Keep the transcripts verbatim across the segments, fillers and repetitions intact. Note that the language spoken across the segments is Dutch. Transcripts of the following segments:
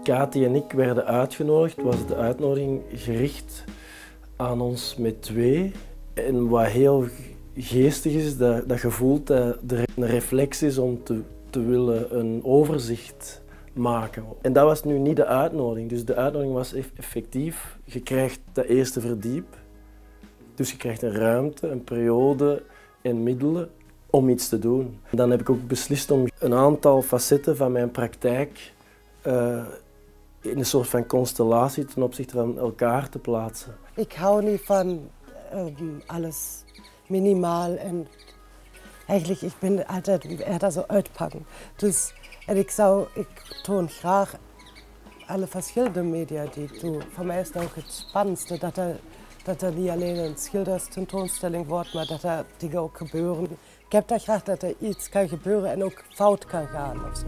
Kati en ik werden uitgenodigd, was de uitnodiging gericht aan ons met twee. En wat heel geestig is, dat, dat je voelt dat er een reflex is om te, te willen een overzicht maken. En dat was nu niet de uitnodiging. Dus de uitnodiging was effectief, je krijgt dat eerste verdiep. Dus je krijgt een ruimte, een periode en middelen om iets te doen. Dan heb ik ook beslist om een aantal facetten van mijn praktijk uh, in een soort van constellatie ten opzichte van elkaar te plaatsen. Ik hou niet van um, alles minimaal en eigenlijk ik ben altijd eerder zo uitpakken. Dus en ik zou, ik toon graag alle verschillende media die ik doe. Voor mij is het ook het spannendste dat er, dat er niet alleen een schilderstentoonstelling wordt, maar dat er dingen ook gebeuren. Ik heb dat graag dat er iets kan gebeuren en ook fout kan gaan of zo.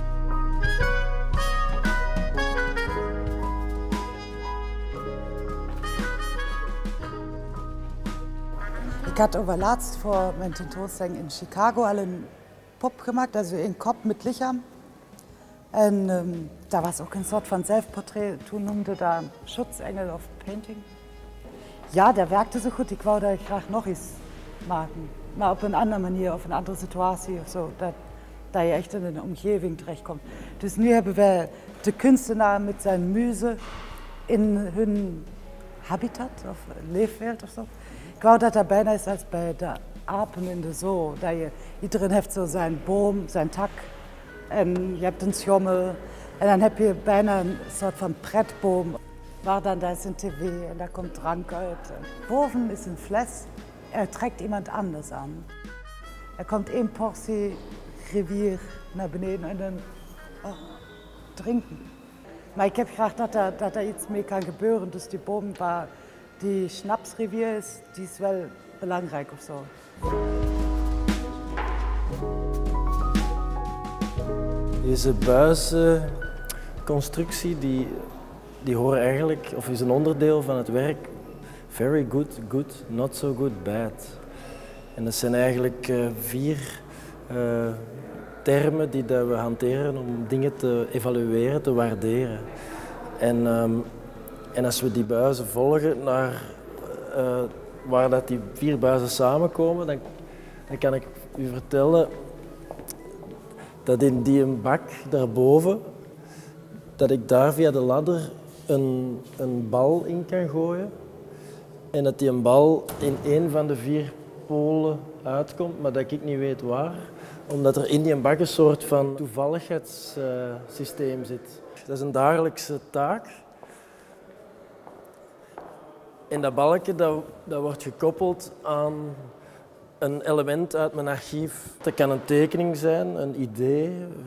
Ik had over laatst voor mijn tentoonstelling in Chicago al een pop gemaakt, also een kop met lichaam. En um, daar was ook een soort van zelfportret, toen noemde dat Schutzengel of Painting. Ja, dat werkte zo goed, ik wou daar graag nog eens maken. Maar op een andere manier, of een andere situatie of zo, dat, dat je echt in een omgeving terechtkomt. Dus nu hebben wij de kunstenaar met zijn muze in hun habitat of leefwereld of zo. Ik wou dat dat bijna is als bij de apen in de zoo. Dat je, iedereen heeft zo zijn boom, zijn tak en je hebt een schommel. En dan heb je bijna een soort van pretboom waar dan daar is een tv en daar komt drank uit. Boven is een fles, er trekt iemand anders aan. Er komt één portie rivier naar beneden en dan oh, drinken. Maar ik heb graag dat er, dat er iets mee kan gebeuren, dus die boom waar die Schnapsrivier is, die is wel belangrijk of zo. Deze buizenconstructie die, die horen eigenlijk, of is een onderdeel van het werk very good, good, not so good, bad. En dat zijn eigenlijk uh, vier uh, termen die dat we hanteren om dingen te evalueren, te waarderen. En, um, en als we die buizen volgen naar uh, waar dat die vier buizen samenkomen, dan, dan kan ik u vertellen dat in die een bak daarboven, dat ik daar via de ladder een, een bal in kan gooien. En dat die een bal in één van de vier polen uitkomt, maar dat ik niet weet waar. Omdat er in die bak een soort van toevalligheidssysteem uh, zit. Dat is een dagelijkse taak. En dat balkje dat, dat wordt gekoppeld aan een element uit mijn archief. Dat kan een tekening zijn, een idee,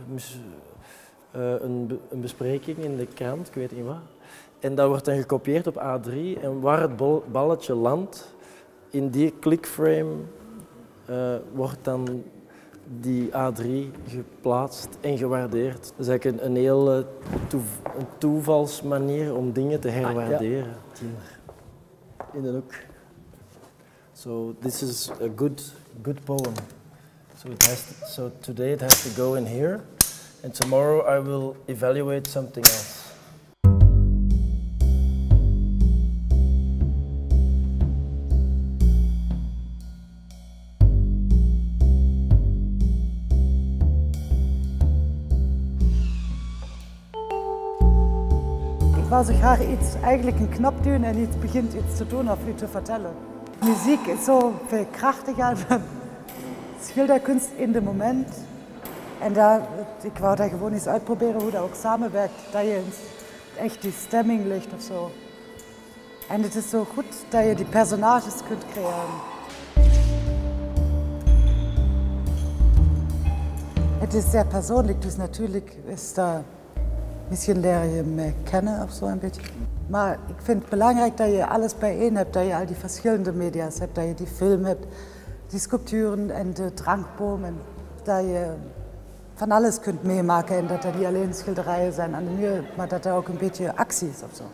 een, een bespreking in de krant, ik weet niet wat. En dat wordt dan gekopieerd op A drie en waar het balletje landt, in die clickframe uh, wordt dan die A drie geplaatst en gewaardeerd. Dat is eigenlijk een, een heel toe, een toevalsmanier om dingen te herwaarderen. Ah, ja. In de hoek. So this is a good, good poem. So it has to, so today it has to go in here, and tomorrow I will evaluate something else. Ik wou zo graag iets, eigenlijk een knop duwen en iets begint iets te doen of iets te vertellen. Muziek is zo veel krachtiger dan schilderkunst in het moment. En daar, ik wou daar gewoon eens uitproberen hoe dat ook samenwerkt. Dat je echt die stemming ligt of zo. En het is zo goed dat je die personages kunt creëren. Het is sehr persoonlijk, dus natuurlijk is dat... Misschien leer je me kennen of zo een beetje. Maar ik vind het belangrijk dat je alles bijeen hebt, dat je al die verschillende media's hebt, dat je die film hebt, die sculpturen en de drankboom en dat je van alles kunt meemaken en dat er niet alleen schilderijen zijn aan de muur, maar dat er ook een beetje actie is of zo.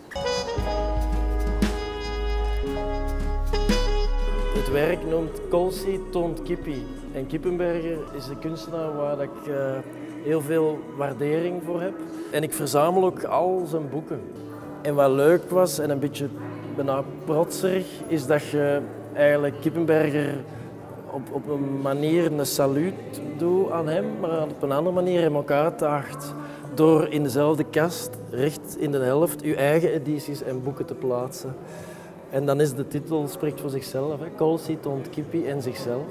Het werk noemt Colsi toont Kippie. En Kippenberger is de kunstenaar waar ik uh, heel veel waardering voor heb. En ik verzamel ook al zijn boeken. En wat leuk was en een beetje bijna protserig, is dat je eigenlijk Kippenberger op, op een manier een saluut doet aan hem, maar op een andere manier hem ook uitdaagt door in dezelfde kast, recht in de helft, je eigen edities en boeken te plaatsen. En dan is de titel, spreekt voor zichzelf, hè. Colsi toont Kippie en zichzelf.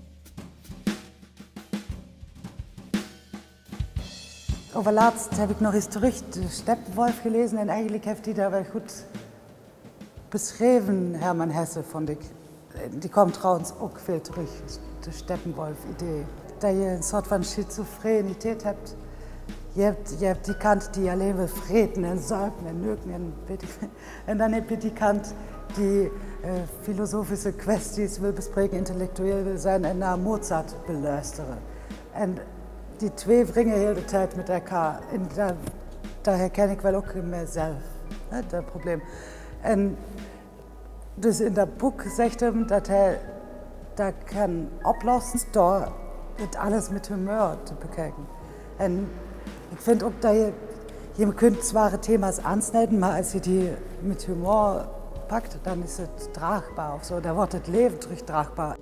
Overlaatst heb ik nog eens terug de Steppenwolf gelezen en eigenlijk heeft hij daar wel goed beschreven, Hermann Hesse, vond ik. Die komt trouwens ook veel terug, de Steppenwolf-idee. Dat je een soort van schizofreniteit hebt. Je hebt, je hebt die kant die alleen wil vreten en zuipen en neuken en weet ik veel. En dan heb je die kant die uh, filosofische kwesties wil bespreken, intellectueel wil zijn en naar Mozart wil luisteren. En die twee wringen heel de tijd met elkaar. En daar, daar herken ik wel ook in mezelf, hè, dat probleem. En dus in dat boek zegt hij dat hij dat kan oplossen door het alles met humor te bekijken. En ik vind ook dat je, je kunt zware thema's aansnijden, maar als je die met humor pakt, dan is het draagbaar of zo. Dan wordt het leven terug draagbaar.